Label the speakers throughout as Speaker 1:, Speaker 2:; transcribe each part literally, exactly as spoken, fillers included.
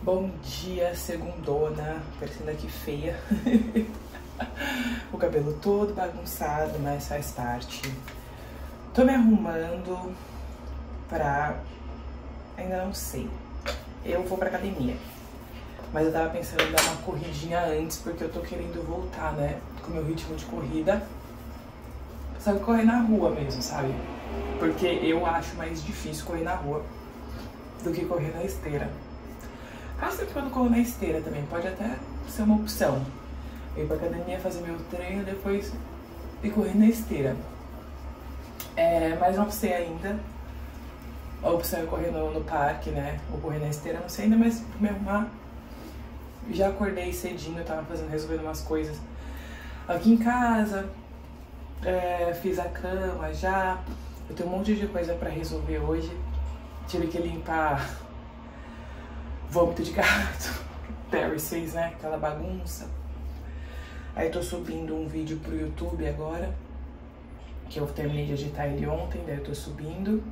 Speaker 1: Bom dia, segundona, parecendo aqui feia. O cabelo todo bagunçado, mas faz parte. Tô me arrumando pra... ainda não sei. Eu vou pra academia. Mas eu tava pensando em dar uma corridinha antes, porque eu tô querendo voltar, né? Com o meu ritmo de corrida. Só que correr na rua mesmo, sabe? Porque eu acho mais difícil correr na rua do que correr na esteira. Quase sempre quando corro na esteira também, pode até ser uma opção. Eu ir pra academia, fazer meu treino, depois ir correr na esteira. É, mas não sei ainda. A opção é correr no, no parque, né? Ou correr na esteira, não sei ainda, mas pra me arrumar. Já acordei cedinho, eu tava fazendo, resolvendo umas coisas aqui em casa. É, fiz a cama já. Eu tenho um monte de coisa pra resolver hoje. Tive que limpar vômito de gato, Paris, né? Aquela bagunça. Aí tô subindo um vídeo pro YouTube agora, que eu terminei de editar ele ontem, daí eu tô subindo.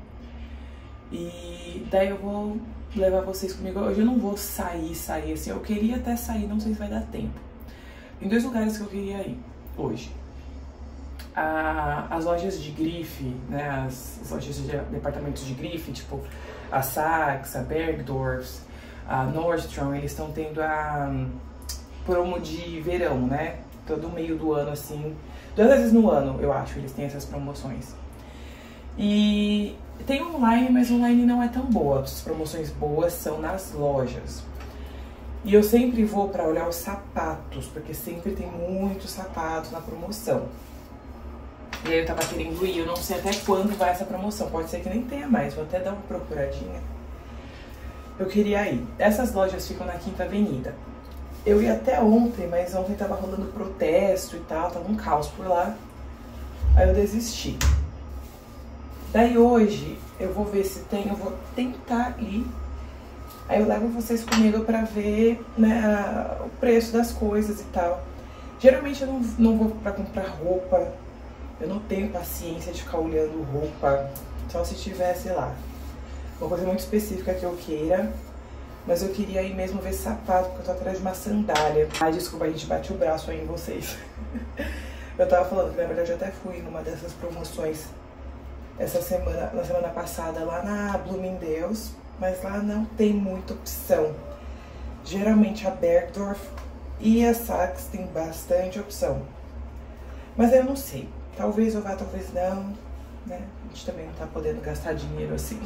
Speaker 1: E daí eu vou levar vocês comigo. Hoje eu não vou sair, sair assim. Eu queria até sair, não sei se vai dar tempo. Tem dois lugares que eu queria ir hoje. A, as lojas de grife, né? As, as lojas de departamentos de grife, tipo a Saks, a Bergdorf, a Nordstrom, eles estão tendo a um, promo de verão, né? Todo meio do ano, assim. Duas vezes no ano, eu acho, eles têm essas promoções. E tem online, mas online não é tão boa. As promoções boas são nas lojas. E eu sempre vou pra olhar os sapatos, porque sempre tem muitos sapatos na promoção. E aí eu tava querendo ir, eu não sei até quando vai essa promoção. Pode ser que nem tenha mais, vou até dar uma procuradinha. Eu queria ir. Essas lojas ficam na Quinta Avenida. Eu ia até ontem, mas ontem tava rolando protesto e tal, tava um caos por lá. Aí eu desisti. Daí hoje eu vou ver se tem, eu vou tentar ir. Aí eu levo vocês comigo pra ver, né, a, o preço das coisas e tal. Geralmente eu não, não vou pra comprar roupa. Eu não tenho paciência de ficar olhando roupa. Só se tiver, sei lá, uma coisa muito específica que eu queira. Mas eu queria ir mesmo ver sapato, porque eu tô atrás de uma sandália. Ai, desculpa, a gente bate o braço aí em vocês. Eu tava falando que, na verdade, eu até fui numa dessas promoções essa semana, na semana passada, lá na Bloomingdale's. Mas lá não tem muita opção. Geralmente a Bergdorf e a Saks tem bastante opção. Mas eu não sei. Talvez eu vá, talvez não, né? A gente também não tá podendo gastar dinheiro assim.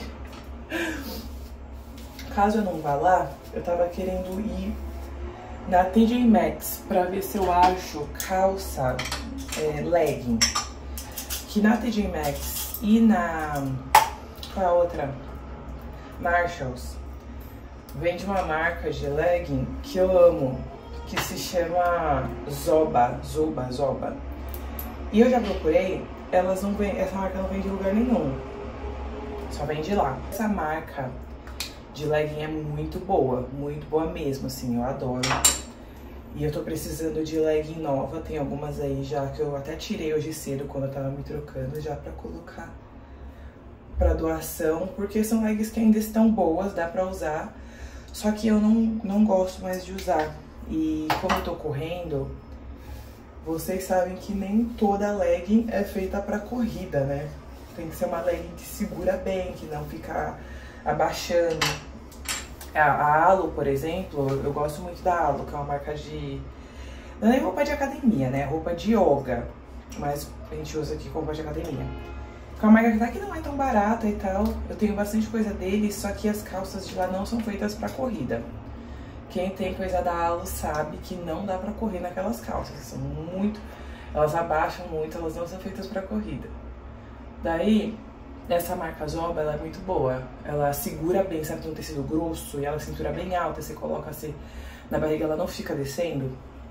Speaker 1: Caso eu não vá lá, eu tava querendo ir na T J Maxx pra ver se eu acho calça é, legging. Que na T J Maxx e na... qual a outra? Marshalls. Vende uma marca de legging que eu amo, que se chama Zoba, Zoba, Zoba. E eu já procurei, elas não vem, essa marca não vende em lugar nenhum. Só vende lá. Essa marca de legging é muito boa, muito boa mesmo, assim, eu adoro. E eu tô precisando de legging nova, tem algumas aí já que eu até tirei hoje cedo quando eu tava me trocando, já pra colocar pra doação, porque são leggings que ainda estão boas, dá pra usar, só que eu não, não gosto mais de usar. E como eu tô correndo, vocês sabem que nem toda legging é feita pra corrida, né? Tem que ser uma legging que segura bem, que não fica abaixando. A, a Alo, por exemplo, eu gosto muito da Alo, que é uma marca de... não é roupa de academia, né? É roupa de yoga, mas a gente usa aqui como roupa de academia. É uma marca que não é tão barata e tal. Eu tenho bastante coisa deles, só que as calças de lá não são feitas pra corrida. Quem tem coisa da Alo sabe que não dá pra correr naquelas calças. São muito... elas abaixam muito, elas não são feitas pra corrida. Daí, essa marca Zoba, ela é muito boa. Ela segura bem, sabe? Tem um tecido grosso e ela cintura bem alta. Você coloca assim na barriga, ela não fica descendo.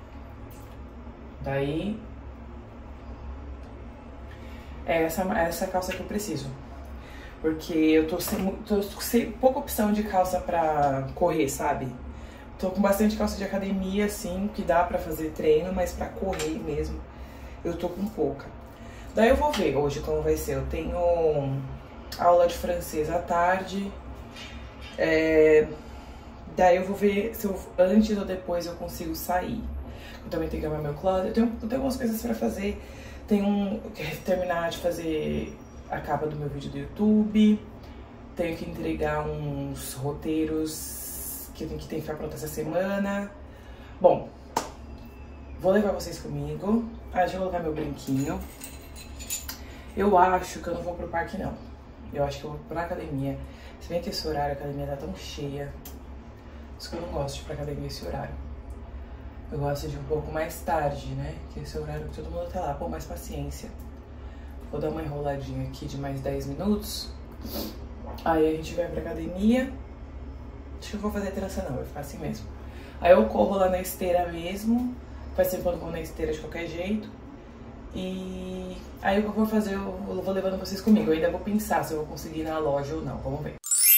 Speaker 1: Daí, é essa, essa calça que eu preciso. Porque eu tô sem, tô sem pouca opção de calça pra correr, sabe? Tô com bastante calça de academia, assim, que dá pra fazer treino, mas pra correr mesmo, eu tô com pouca. Daí eu vou ver hoje como vai ser. Eu tenho aula de francês à tarde, é, Daí eu vou ver se eu, antes ou depois eu consigo sair. Eu também tenho que arrumar meu closet. Eu tenho, eu tenho algumas coisas pra fazer. Tenho um, eu quero terminar de fazer a capa do meu vídeo do YouTube. Tenho que entregar uns roteiros que eu tenho que, tenho que ficar pronta essa semana. Bom, vou levar vocês comigo. Ah, deixa eu colocar meu brinquinho. Eu acho que eu não vou pro parque, não. Eu acho que eu vou pra academia. Se bem que esse horário, a academia tá tão cheia. Isso que eu não gosto de ir pra academia esse horário. Eu gosto de um pouco mais tarde, né? Que esse é o horário que todo mundo tá lá. Pô, mais paciência. Vou dar uma enroladinha aqui de mais dez minutos. Aí a gente vai pra academia. Acho que eu vou fazer trança não, vai ficar assim mesmo. Aí eu corro lá na esteira mesmo. Faz tempo que eu não corro na esteira de qualquer jeito. E aí o que eu vou fazer, eu vou levando vocês comigo. Eu ainda vou pensar se eu vou conseguir ir na loja ou não. Vamos ver.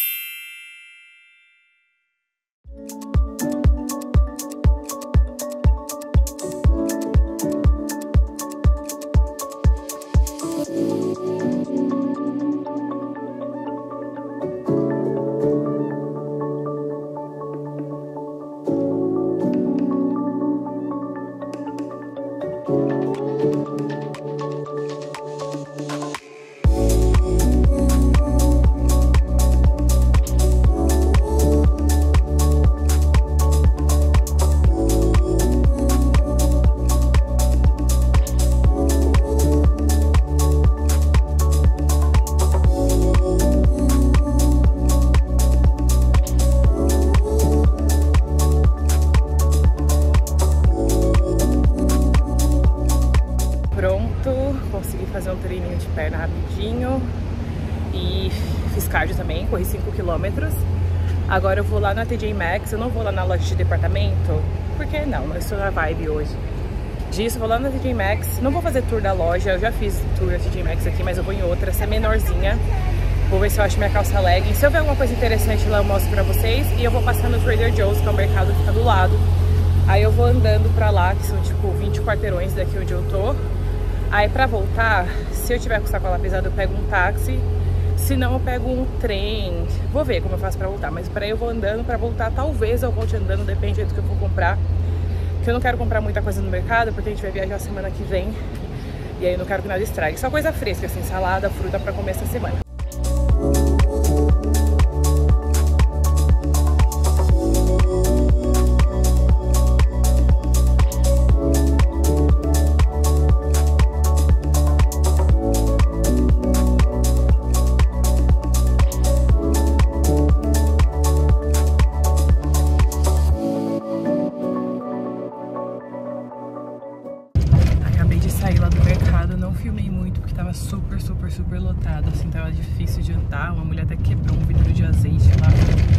Speaker 1: Consegui fazer um treininho de perna rapidinho e fiz cardio também, corri cinco quilômetros. Agora eu vou lá na T J Maxx, eu não vou lá na loja de departamento, porque não, não estou na vibe hoje disso. Vou lá na T J Maxx, não vou fazer tour da loja, eu já fiz tour da T J Maxx aqui, mas eu vou em outra, essa é menorzinha. Vou ver se eu acho minha calça legging. Se eu ver alguma coisa interessante lá eu mostro pra vocês. E eu vou passar no Trader Joe's, que é o mercado que fica do lado. Aí eu vou andando pra lá, que são tipo vinte quarteirões daqui onde eu tô. Aí pra voltar, se eu tiver com sacola pesada, eu pego um táxi. Se não, eu pego um trem. Vou ver como eu faço pra voltar. Mas pra eu vou andando, pra voltar talvez eu volte andando, depende do que eu vou comprar. Porque eu não quero comprar muita coisa no mercado, porque a gente vai viajar semana que vem. E aí eu não quero que nada estrague. Só coisa fresca, assim, salada, fruta pra comer essa semana. Saí lá do mercado, não filmei muito porque tava super, super, super lotado, assim, tava difícil de andar. Uma mulher até quebrou um vidro de azeite lá.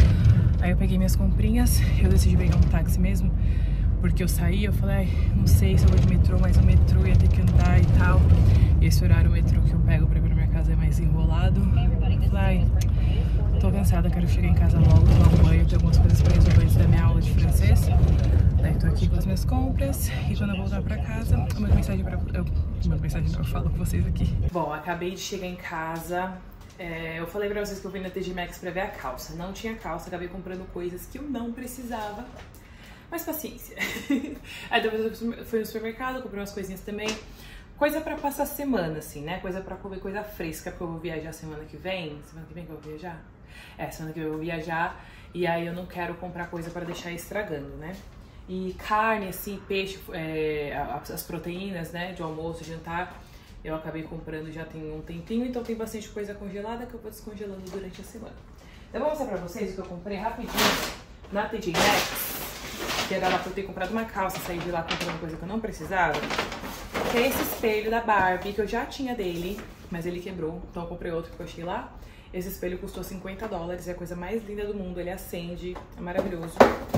Speaker 1: Aí eu peguei minhas comprinhas, eu decidi pegar um táxi mesmo, porque eu saí, eu falei, ai, não sei se eu vou de metrô, mas o metrô ia ter que andar e tal. E esse horário o metrô que eu pego pra ir pra minha casa é mais enrolado. Eu falei, ai, tô cansada, quero chegar em casa logo, tomar um banho, ter algumas coisas pra resolver antes da minha aula de francês. Daí tô aqui com as minhas compras e quando eu voltar pra casa, eu mando mensagem pra... Eu mando mensagem não, eu falo com vocês aqui. Bom, acabei de chegar em casa. É, eu falei pra vocês que eu vim na T J Maxx pra ver a calça. Não tinha calça, acabei comprando coisas que eu não precisava. Mas paciência. Aí depois eu fui no supermercado, comprei umas coisinhas também. Coisa pra passar a semana, assim, né? Coisa pra comer, coisa fresca, porque eu vou viajar semana que vem. Semana que vem que eu vou viajar? É, semana que vem eu vou viajar. E aí eu não quero comprar coisa pra deixar estragando, né? E carne, assim, peixe, é, as proteínas, né, de almoço, jantar, eu acabei comprando já tem um tempinho, então tem bastante coisa congelada que eu vou descongelando durante a semana. Eu vou mostrar pra vocês o que eu comprei rapidinho na T J Maxx, que era lá pra eu ter comprado uma calça, sair de lá comprando coisa que eu não precisava, que é esse espelho da Barbie, que eu já tinha dele, mas ele quebrou, então eu comprei outro que eu achei lá. Esse espelho custou cinquenta dólares, é a coisa mais linda do mundo, ele acende, é maravilhoso.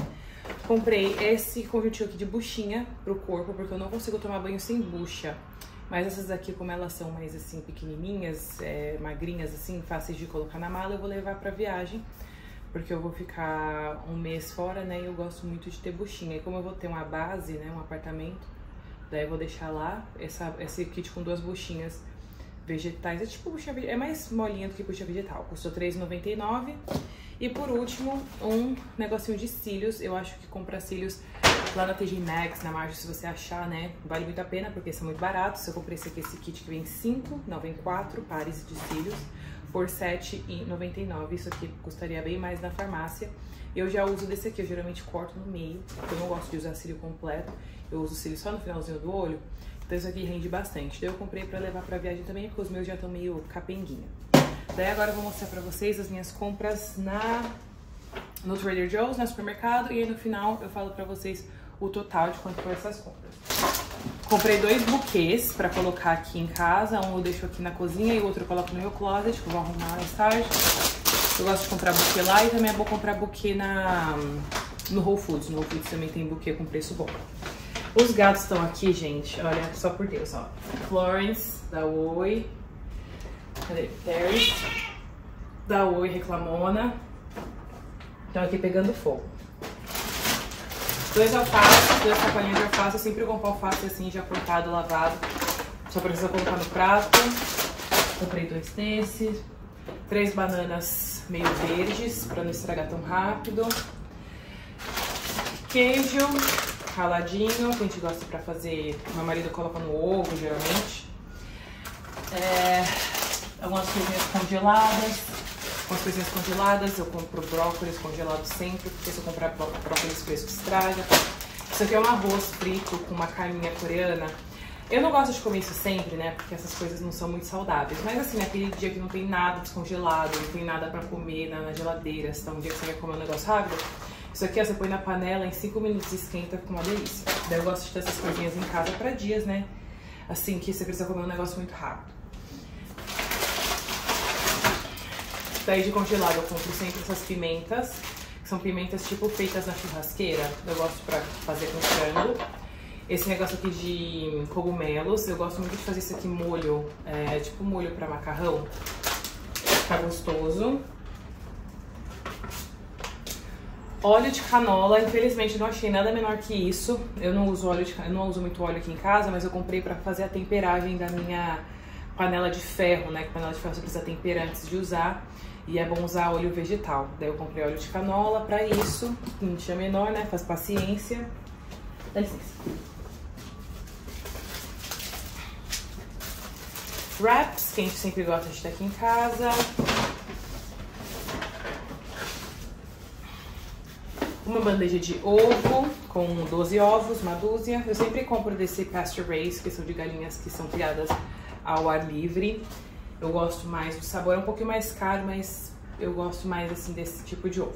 Speaker 1: Comprei esse conjuntinho aqui de buchinha pro corpo, porque eu não consigo tomar banho sem bucha. Mas essas aqui, como elas são mais assim, pequenininhas, é, magrinhas assim, fáceis de colocar na mala, eu vou levar pra viagem. Porque eu vou ficar um mês fora, né, e eu gosto muito de ter buchinha. E como eu vou ter uma base, né, um apartamento, daí eu vou deixar lá essa, esse kit com duas buchinhas vegetais. É tipo bucha vegetal, é mais molinha do que bucha vegetal. Custou três reais e noventa e nove centavos. E por último, um negocinho de cílios. Eu acho que comprar cílios lá na T J Maxx, na Margem, se você achar, né, vale muito a pena, porque são muito baratos. Eu comprei esse aqui, esse kit que vem cinco, não, vem quatro pares de cílios por sete reais e noventa e nove centavos. Isso aqui custaria bem mais na farmácia. Eu já uso desse aqui, eu geralmente corto no meio, porque eu não gosto de usar cílio completo. Eu uso cílio só no finalzinho do olho, então isso aqui rende bastante. Daí eu comprei pra levar pra viagem também, porque os meus já estão meio capenguinha. Daí agora eu vou mostrar pra vocês as minhas compras na, no Trader Joe's, no supermercado, e aí no final eu falo pra vocês o total de quanto foram essas compras. Comprei dois buquês pra colocar aqui em casa, um eu deixo aqui na cozinha e o outro eu coloco no meu closet, que eu vou arrumar mais tarde. Eu gosto de comprar buquê lá e também é bom comprar buquê na, no Whole Foods. No Whole Foods também tem buquê com preço bom. Os gatos estão aqui, gente, olha, só por Deus, ó. Florence, da Oi. Cadê? Terry, da Oi, reclamona. Estão aqui pegando fogo. Dois alfaces, duas sacolinhas de alface. Eu sempre compro alface assim, já cortado, lavado. Só precisa colocar no prato. Comprei dois desses. Três bananas meio verdes, pra não estragar tão rápido. Queijo raladinho, que a gente gosta pra fazer. Meu marido coloca no ovo, geralmente. É, algumas coisinhas congeladas. Algumas coisinhas congeladas. Eu compro brócolis congelado sempre, porque se eu comprar brócolis fresco estraga. Isso aqui é um arroz frito com uma carninha coreana. Eu não gosto de comer isso sempre, né, porque essas coisas não são muito saudáveis. Mas assim, naquele dia que não tem nada descongelado, não tem nada pra comer na, na geladeira, se tá um dia que você quer comer um negócio rápido, isso aqui ó, você põe na panela, em cinco minutos esquenta, fica uma delícia. Daí eu gosto de ter essas coisinhas em casa pra dias, né, assim que você precisa comer um negócio muito rápido. Daí de congelado eu compro sempre essas pimentas, que são pimentas tipo feitas na churrasqueira. Eu gosto pra fazer com frango. Esse negócio aqui de cogumelos, eu gosto muito de fazer isso aqui molho, é, tipo molho pra macarrão. Fica gostoso. Óleo de canola, infelizmente não achei nada menor que isso. Eu não uso óleo de, eu não uso muito óleo aqui em casa, mas eu comprei pra fazer a temperagem da minha panela de ferro, né? Que panela de ferro você precisa temperar antes de usar. E é bom usar óleo vegetal. Daí eu comprei óleo de canola pra isso. Quintia menor, né? Faz paciência. Dá licença. Wraps, que a gente sempre gosta de ter aqui em casa. Uma bandeja de ovo com doze ovos, uma dúzia. Eu sempre compro desse pasture raised, que são de galinhas que são criadas ao ar livre. Eu gosto mais do sabor, é um pouquinho mais caro, mas eu gosto mais assim desse tipo de ovo.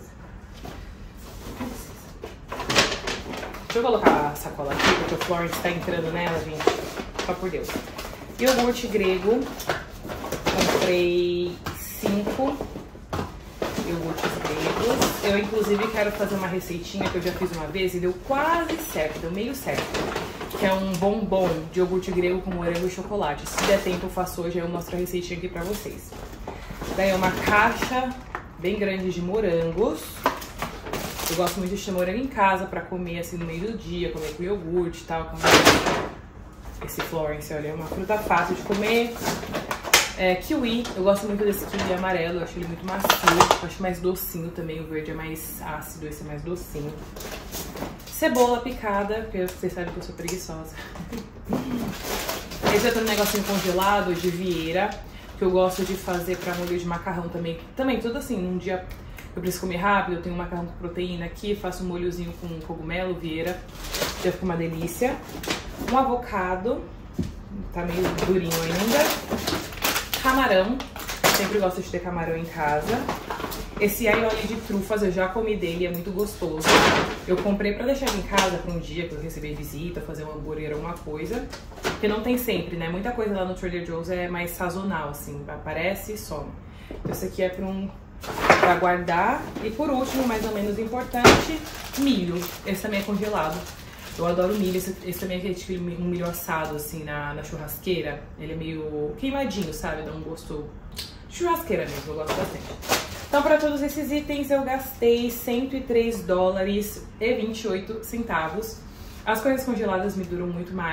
Speaker 1: Deixa eu colocar a sacola aqui, porque o Florence tá entrando nela, gente. Só por Deus. Iogurte grego. Comprei cinco iogurtes gregos. Eu, inclusive, quero fazer uma receitinha que eu já fiz uma vez e deu quase certo, deu meio certo. Que é um bombom de iogurte grego com morango e chocolate. Se der tempo, eu faço hoje, eu mostro a receitinha aqui pra vocês. Daí é uma caixa bem grande de morangos. Eu gosto muito de ter morango em casa pra comer assim no meio do dia, comer com iogurte e tal. Esse Florence, olha, é uma fruta fácil de comer. É, kiwi, eu gosto muito desse kiwi amarelo, eu acho ele muito macio. Eu acho mais docinho também, o verde é mais ácido, esse é mais docinho. Cebola picada, porque vocês sabem que eu sou preguiçosa. Esse é um negocinho congelado de vieira, que eu gosto de fazer pra molho de macarrão também. Também tudo assim, num dia eu preciso comer rápido, eu tenho um macarrão com proteína aqui, faço um molhozinho com cogumelo, vieira, já fica uma delícia. Um avocado, tá meio durinho ainda. Camarão, sempre gosto de ter camarão em casa. Esse aioli de trufas, eu já comi dele, é muito gostoso. Eu comprei pra deixar em casa pra um dia que eu receber visita, fazer um hambúrguer ou alguma coisa. Porque não tem sempre, né? Muita coisa lá no Trader Joe's é mais sazonal, assim, aparece e some. Então esse aqui é pra, um, pra guardar. E por último, mais ou menos importante, milho. Esse também é congelado. Eu adoro milho, esse, esse também é aquele tipo de um milho assado, assim, na, na churrasqueira. Ele é meio queimadinho, sabe? Dá um gosto de churrasqueira mesmo, eu gosto bastante. Então, para todos esses itens, eu gastei cento e três dólares e vinte e oito centavos. As coisas congeladas me duram muito mais.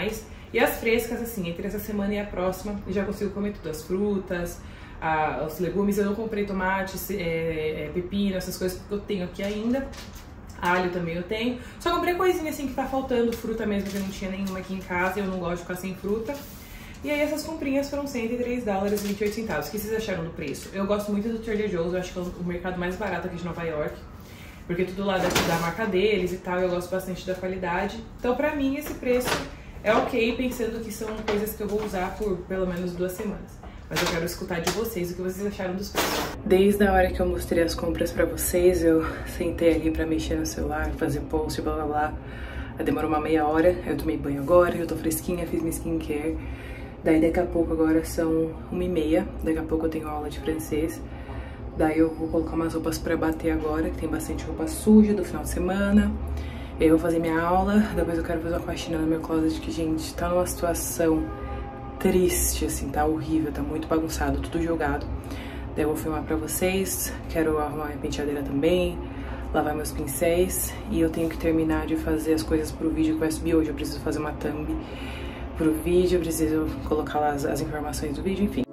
Speaker 1: E as frescas, assim, entre essa semana e a próxima, eu já consigo comer tudo. As frutas, a, os legumes. Eu não comprei tomate, é, é, pepino, essas coisas que eu tenho aqui ainda. Alho também eu tenho. Só comprei coisinha assim que tá faltando, fruta mesmo, que eu não tinha nenhuma aqui em casa. Eu não gosto de ficar sem fruta. E aí essas comprinhas foram cento e três dólares e vinte e oito centavos. O que vocês acharam do preço? Eu gosto muito do Trader Joe's, eu acho que é o mercado mais barato aqui de Nova York. Porque tudo lá daqui da marca deles e tal, eu gosto bastante da qualidade. Então pra mim esse preço é ok, pensando que são coisas que eu vou usar por pelo menos duas semanas. Mas eu quero escutar de vocês o que vocês acharam dos preços. Desde a hora que eu mostrei as compras pra vocês, eu sentei ali pra mexer no celular, fazer post, blá blá blá. Demorou uma meia hora, eu tomei banho agora, eu tô fresquinha, fiz minha skincare. Daí daqui a pouco agora são uma e meia, daqui a pouco eu tenho aula de francês. Daí eu vou colocar umas roupas pra bater agora, que tem bastante roupa suja do final de semana. Eu vou fazer minha aula, depois eu quero fazer uma faxina no meu closet, que, gente, tá numa situação triste, assim, tá horrível, tá muito bagunçado, tudo jogado. Daí eu vou filmar pra vocês, quero arrumar minha penteadeira também, lavar meus pincéis. E eu tenho que terminar de fazer as coisas pro vídeo que vai subir hoje. Eu preciso fazer uma thumb pro vídeo, eu preciso colocar lá as, as informações do vídeo, enfim.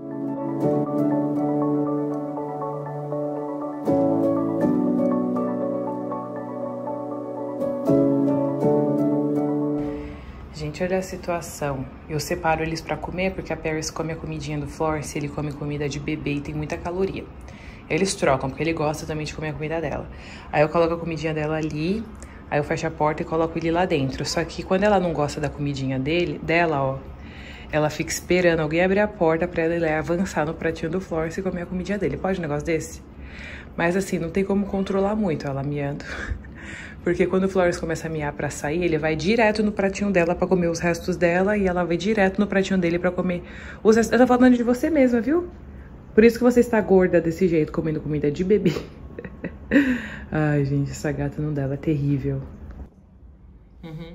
Speaker 1: Gente, olha a situação. Eu separo eles pra comer, porque a Paris come a comidinha do Florence, ele come comida de bebê e tem muita caloria. Eles trocam, porque ele gosta também de comer a comida dela. Aí eu coloco a comidinha dela ali, aí eu fecho a porta e coloco ele lá dentro. Só que quando ela não gosta da comidinha dele, dela, ó, ela fica esperando alguém abrir a porta pra ela ir lá avançar no pratinho do Florence e comer a comidinha dele. Pode um negócio desse? Mas assim, não tem como controlar muito ela miando. Porque quando o Florence começa a miar pra sair, ele vai direto no pratinho dela pra comer os restos dela e ela vai direto no pratinho dele pra comer os restos. Eu tô falando de você mesma, viu? Por isso que você está gorda desse jeito, comendo comida de bebê. Ai, gente, essa gata não dá, ela é terrível. Uhum.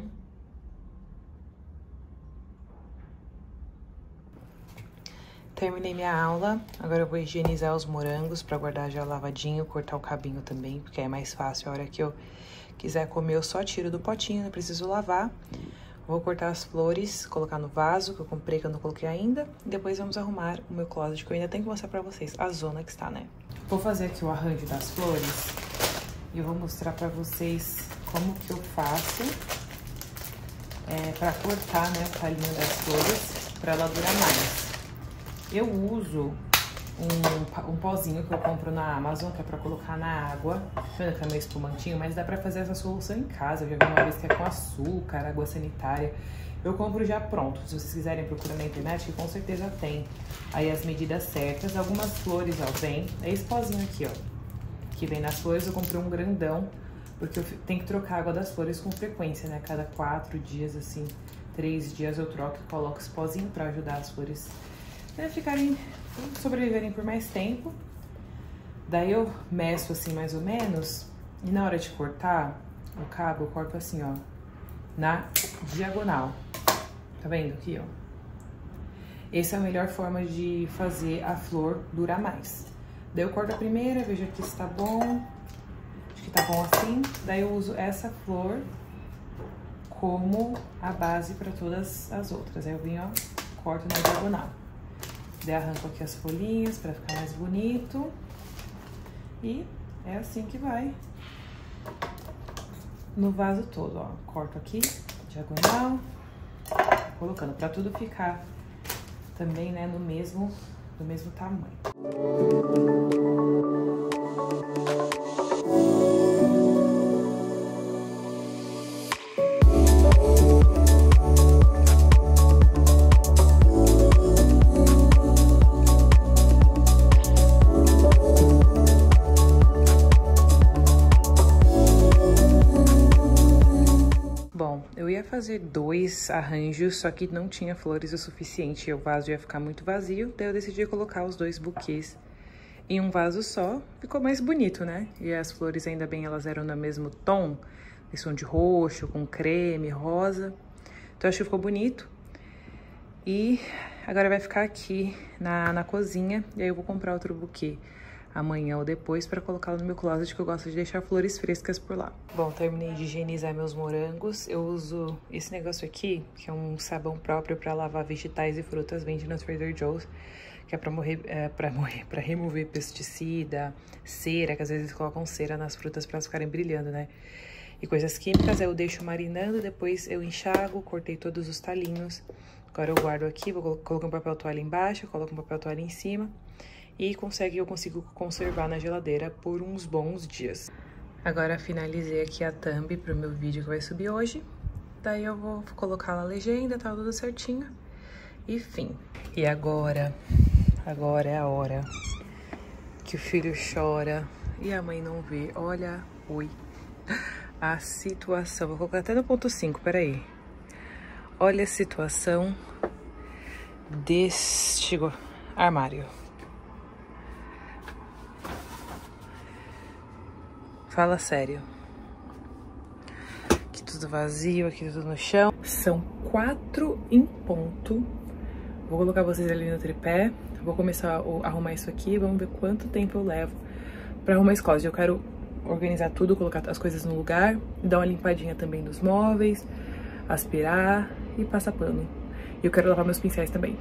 Speaker 1: Terminei minha aula, agora eu vou higienizar os morangos pra guardar já lavadinho, cortar o cabinho também, porque é mais fácil. A hora que eu quiser comer, eu só tiro do potinho, não preciso lavar. Vou cortar as flores, colocar no vaso que eu comprei, que eu não coloquei ainda. E depois vamos arrumar o meu closet, que eu ainda tenho que mostrar pra vocês a zona que está, né? Vou fazer aqui o arranjo das flores e eu vou mostrar pra vocês como que eu faço é, pra cortar, né, o talinho das flores, pra ela durar mais. Eu uso um, um pozinho que eu compro na Amazon, que é pra colocar na água. Tá vendo que é meio espumantinho? Mas dá pra fazer essa solução em casa. Eu já vi uma vez que é com açúcar, água sanitária. Eu compro já pronto. Se vocês quiserem procurar na internet, que com certeza tem aí as medidas certas. Algumas flores, ó, vem. É esse pozinho aqui, ó, que vem nas flores. Eu comprei um grandão, porque eu tenho que trocar a água das flores com frequência, né? Cada quatro dias, assim, três dias eu troco e coloco esse pozinho pra ajudar as flores a ficarem, sobreviverem por mais tempo. Daí eu meço assim mais ou menos, e na hora de cortar o cabo eu corto assim, ó, na diagonal. Tá vendo aqui, ó? Essa é a melhor forma de fazer a flor durar mais. Daí eu corto a primeira, vejo aqui se tá bom. Acho que tá bom assim. Daí eu uso essa flor como a base para todas as outras. Aí eu venho, ó, corto na diagonal. Daí arranco aqui as folhinhas pra ficar mais bonito. E é assim que vai no vaso todo, ó. Corto aqui, diagonal, colocando pra tudo ficar também, né, no mesmo, do mesmo tamanho. Fazer dois arranjos, só que não tinha flores o suficiente e o vaso ia ficar muito vazio, daí eu decidi colocar os dois buquês em um vaso só. Ficou mais bonito, né? E as flores, ainda bem, elas eram no mesmo tom, esse tom de roxo, com creme, rosa. Então acho que ficou bonito. E agora vai ficar aqui na, na cozinha, e aí eu vou comprar outro buquê amanhã ou depois pra colocá-la no meu closet, que eu gosto de deixar flores frescas por lá. Bom, terminei de higienizar meus morangos. Eu uso esse negócio aqui, que é um sabão próprio pra lavar vegetais e frutas, vende no Trader Joe's, que é pra, morrer, é, pra, morrer, pra remover pesticida, cera, que às vezes eles colocam cera nas frutas pra elas ficarem brilhando, né? E coisas químicas. Eu deixo marinando, depois eu enxago, cortei todos os talinhos. Agora eu guardo aqui, vou colocar um papel toalha embaixo, coloco um papel toalha em cima. E consegue, eu consigo conservar na geladeira por uns bons dias. Agora finalizei aqui a thumb pro meu vídeo que vai subir hoje. Daí eu vou colocar a legenda, tá tudo certinho. E fim. E agora, agora é a hora que o filho chora e a mãe não vê. Olha, ui, a situação. Vou colocar até no ponto cinco, peraí. Olha a situação deste armário. Fala sério. Aqui tudo vazio, aqui tudo no chão. São quatro em ponto. Vou colocar vocês ali no tripé. Vou começar a arrumar isso aqui. Vamos ver quanto tempo eu levo pra arrumar esse closet. Eu quero organizar tudo, colocar as coisas no lugar. Dar uma limpadinha também dos móveis. Aspirar e passar pano. E eu quero lavar meus pincéis também.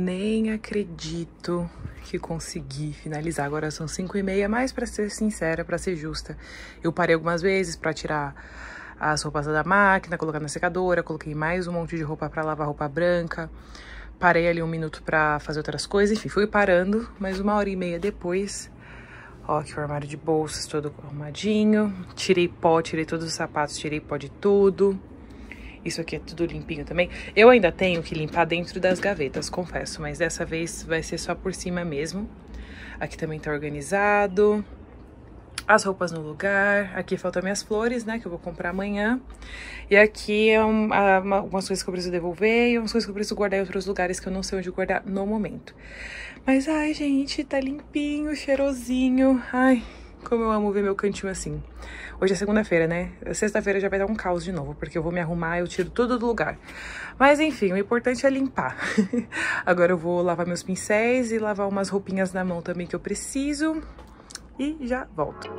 Speaker 1: nem acredito que consegui finalizar. Agora são cinco e meia, mas pra ser sincera, pra ser justa, eu parei algumas vezes pra tirar as roupas da máquina, colocar na secadora, coloquei mais um monte de roupa pra lavar roupa branca, parei ali um minuto pra fazer outras coisas, enfim, fui parando, mas uma hora e meia depois, ó, aqui o armário de bolsas todo arrumadinho, tirei pó, tirei todos os sapatos, tirei pó de tudo. Isso aqui é tudo limpinho também. Eu ainda tenho que limpar dentro das gavetas, confesso, mas dessa vez vai ser só por cima mesmo. Aqui também tá organizado. As roupas no lugar. Aqui faltam minhas flores, né, que eu vou comprar amanhã. E aqui é um, uma, algumas coisas que eu preciso devolver e umas coisas que eu preciso guardar em outros lugares que eu não sei onde guardar no momento. Mas, ai, gente, tá limpinho, cheirosinho. Ai, como eu amo ver meu cantinho assim. Hoje é segunda-feira, né? Sexta-feira já vai dar um caos de novo, porque eu vou me arrumar e eu tiro tudo do lugar. Mas enfim, o importante é limpar. Agora eu vou lavar meus pincéis e lavar umas roupinhas na mão também que eu preciso. E já volto.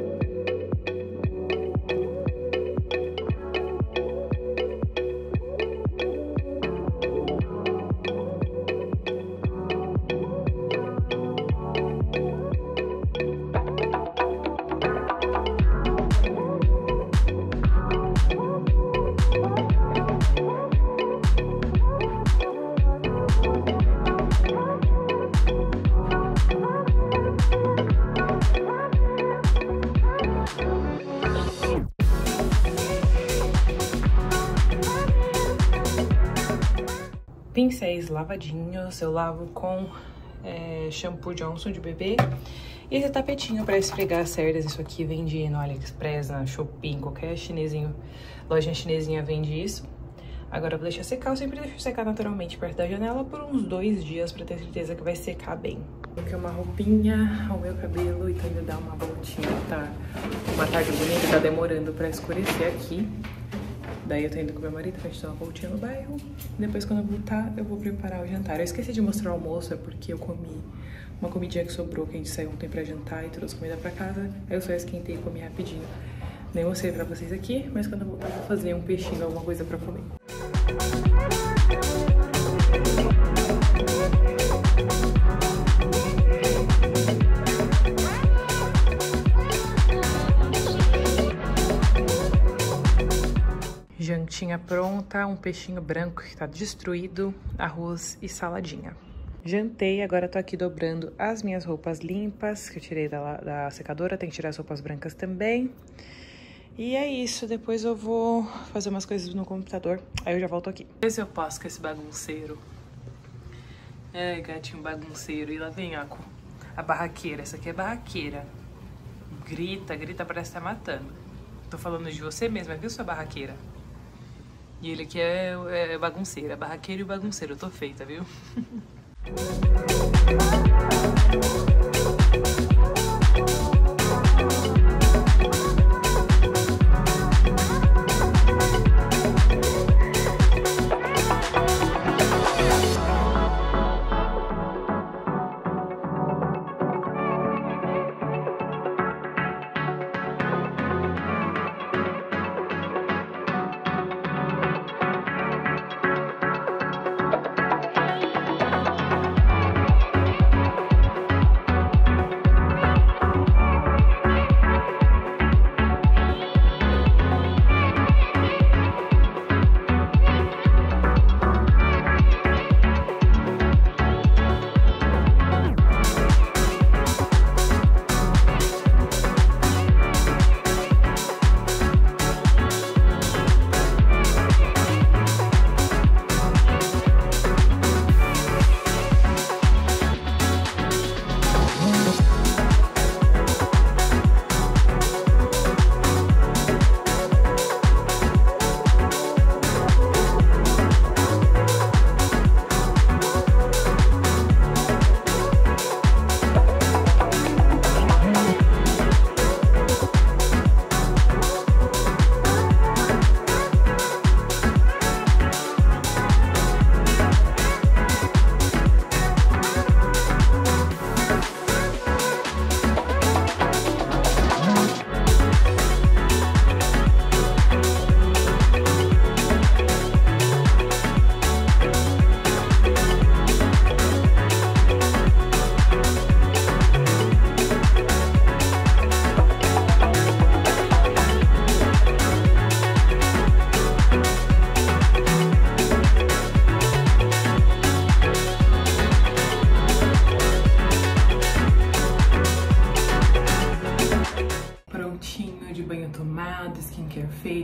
Speaker 1: Pincéis lavadinhos, eu lavo com é, shampoo Johnson de bebê. E esse tapetinho para esfregar as cerdas, isso aqui vende no AliExpress, na Shopee, qualquer chinesinho, lojinha chinesinha vende isso. Agora eu vou deixar secar, eu sempre deixo secar naturalmente perto da janela por uns dois dias para ter certeza que vai secar bem. Coloquei uma roupinha ao meu cabelo e tô indo dar uma voltinha, tá? Uma tarde bonita, tá demorando para escurecer aqui. Daí eu tô indo com meu marido pra gente dar uma voltinha no bairro. Depois, quando eu voltar, eu vou preparar o jantar. Eu esqueci de mostrar o almoço, é porque eu comi uma comidinha que sobrou, que a gente saiu ontem pra jantar e trouxe comida pra casa. Aí eu só esquentei e comi rapidinho. Nem mostrei pra vocês aqui, mas quando eu voltar, eu vou fazer um peixinho, alguma coisa pra comer. Jantinha pronta, um peixinho branco que tá destruído, arroz e saladinha. Jantei, agora tô aqui dobrando as minhas roupas limpas, que eu tirei da, da secadora, tem que tirar as roupas brancas também. E é isso, depois eu vou fazer umas coisas no computador, aí eu já volto aqui. Vê se eu passo com esse bagunceiro. É, gatinho bagunceiro. E lá vem a, a barraqueira, essa aqui é barraqueira. Grita, grita, parece que tá matando. Tô falando de você mesma, viu, sua barraqueira? E ele aqui é, é bagunceiro, é barraqueiro e bagunceiro. Eu tô feita, viu?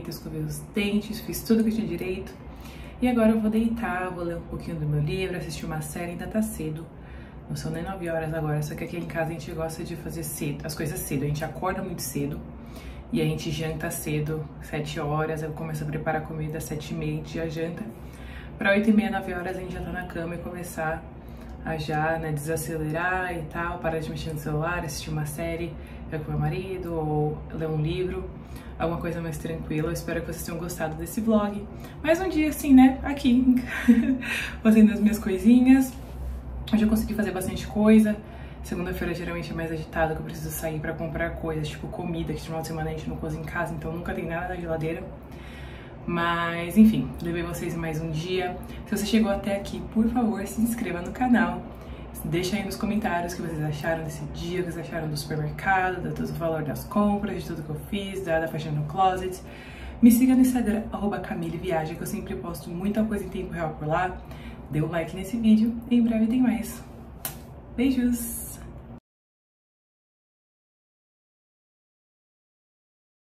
Speaker 1: direito, escovei os dentes, fiz tudo que eu tinha direito. E agora eu vou deitar, vou ler um pouquinho do meu livro, assistir uma série, ainda tá cedo. Não são nem nove horas agora, só que aqui em casa a gente gosta de fazer cedo, as coisas cedo. A gente acorda muito cedo e a gente janta cedo, sete horas, eu começo a preparar comida às sete e meia, a gente já janta. Pra oito e meia, nove horas a gente já tá na cama e começar a já, né, desacelerar e tal, parar de mexer no celular, assistir uma série com meu marido ou ler um livro, alguma coisa mais tranquila. Eu espero que vocês tenham gostado desse vlog. Mais um dia assim, né, aqui, fazendo as minhas coisinhas. Hoje eu consegui fazer bastante coisa. Segunda-feira geralmente é mais agitada, que eu preciso sair pra comprar coisas, tipo comida, que de final de semana a gente não cozinha em casa, então nunca tem nada na geladeira. Mas, enfim, levei vocês mais um dia. Se você chegou até aqui, por favor, se inscreva no canal. Deixa aí nos comentários o que vocês acharam desse dia, o que vocês acharam do supermercado, do valor das compras, de tudo que eu fiz, da, da faxina no closet. Me siga no Instagram, arroba Camille Viaja, que eu sempre posto muita coisa em tempo real por lá. Dê um like nesse vídeo e em breve tem mais. Beijos!